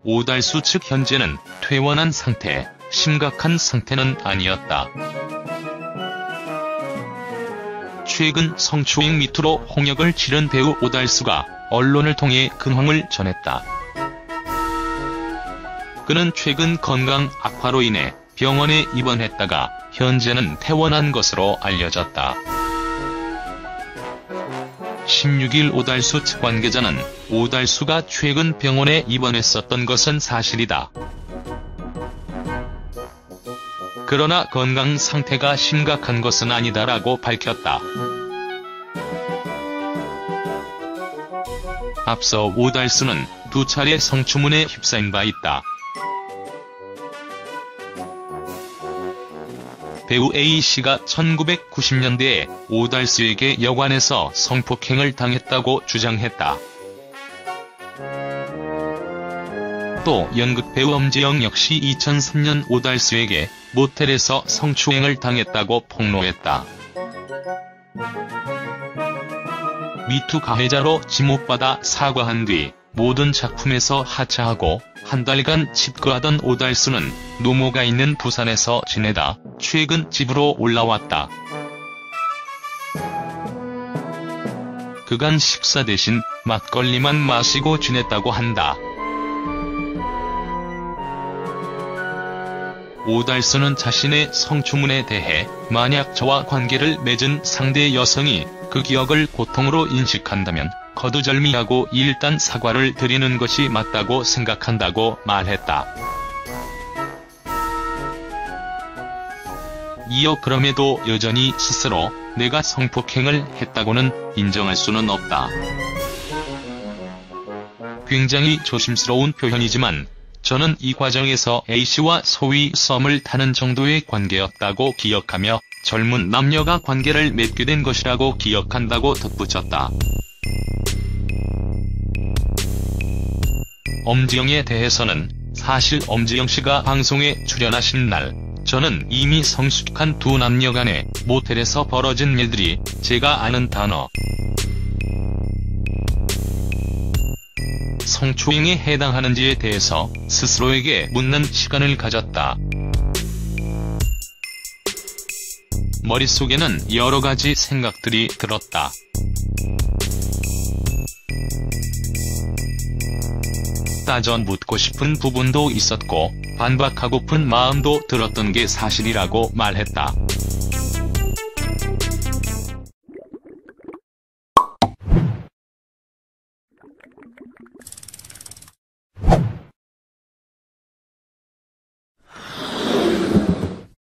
오달수 측 현재는 퇴원한 상태, 심각한 상태는 아니었다. 최근 성추행 미투로 홍역을 치른 배우 오달수가 언론을 통해 근황을 전했다. 그는 최근 건강 악화로 인해 병원에 입원했다가 현재는 퇴원한 것으로 알려졌다. 16일 오달수 측 관계자는 오달수가 최근 병원에 입원했었던 것은 사실이다. 그러나 건강 상태가 심각한 것은 아니다라고 밝혔다. 앞서 오달수는 2차례 성추문에 휩싸인 바 있다. 배우 A씨가 1990년대에 오달수에게 여관에서 성폭행을 당했다고 주장했다. 또 연극 배우 엄지영 역시 2003년 오달수에게 모텔에서 성추행을 당했다고 폭로했다. 미투 가해자로 지목받아 사과한 뒤 모든 작품에서 하차하고 한 달간 집거하던 오달수는 노모가 있는 부산에서 지내다 최근 집으로 올라왔다. 그간 식사 대신 막걸리만 마시고 지냈다고 한다. 오달수는 자신의 성추문에 대해 만약 저와 관계를 맺은 상대 여성이 그 기억을 고통으로 인식한다면 거두절미하고 일단 사과를 드리는 것이 맞다고 생각한다고 말했다. 이어 그럼에도 여전히 스스로 내가 성폭행을 했다고는 인정할 수는 없다. 굉장히 조심스러운 표현이지만 저는 이 과정에서 A씨와 소위 썸을 타는 정도의 관계였다고 기억하며 젊은 남녀가 관계를 맺게 된 것이라고 기억한다고 덧붙였다. 엄지영에 대해서는 사실 엄지영씨가 방송에 출연하신 날 저는 이미 성숙한 두 남녀 간의 모텔에서 벌어진 일들이 제가 아는 단어 성추행에 해당하는지에 대해서 스스로에게 묻는 시간을 가졌다. 머릿속에는 여러 가지 생각들이 들었다. 따져 묻고 싶은 부분도 있었고 반박하고픈 마음도 들었던 게 사실이라고 말했다.